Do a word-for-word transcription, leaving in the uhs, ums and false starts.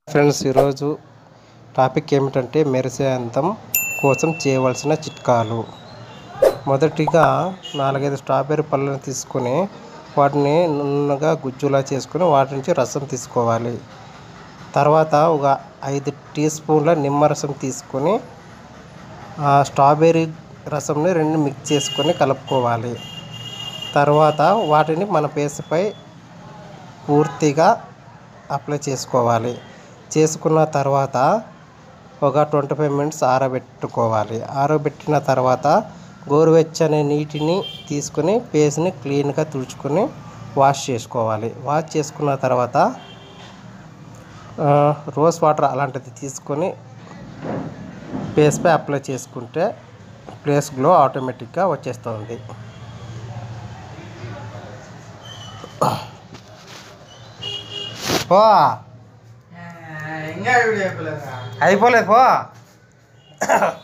Friends, ఈరోజు topic ఏమిటంటే మెరిసే అందం కోసం చేయవలసిన చిట్కాలు. మొదటిగా నాలుగైదు స్ట్రాబెర్రీ పళ్ళను తీసుకొని వాటిని నున్నగా గుజ్జులా చేసుకొని వాటి నుంచి రసం తీసుకోవాలి. తర్వాత ఒక ఐదు టీ స్పూన్ల నిమ్మరసం తీసుకొని ఆ స్ట్రాబెర్రీ రసంని రెండు మిక్స్ చేసుకొని కలుపుకోవాలి. తర్వాత వాటిని మన ఫేస్పై పూర్తిగా అప్లై చేసుకోవాలి. చేసుకున్న తర్వాత ఒక ట్వంటీ ఫైవ్ మినిట్స్ ఆరబెట్టుకోవాలి. ఆరబెట్టిన తర్వాత గోరువెచ్చని నీటిని తీసుకొని ఫేస్ని క్లీన్గా తుడుచుకొని వాష్ చేసుకోవాలి. వాష్ చేసుకున్న తర్వాత రోజ్ వాటర్ అలాంటిది తీసుకొని ఫేస్పై అప్లై చేసుకుంటే ఫేస్ గ్లో ఆటోమేటిక్గా వచ్చేస్తుంది. పో అయిపోలేదు పో.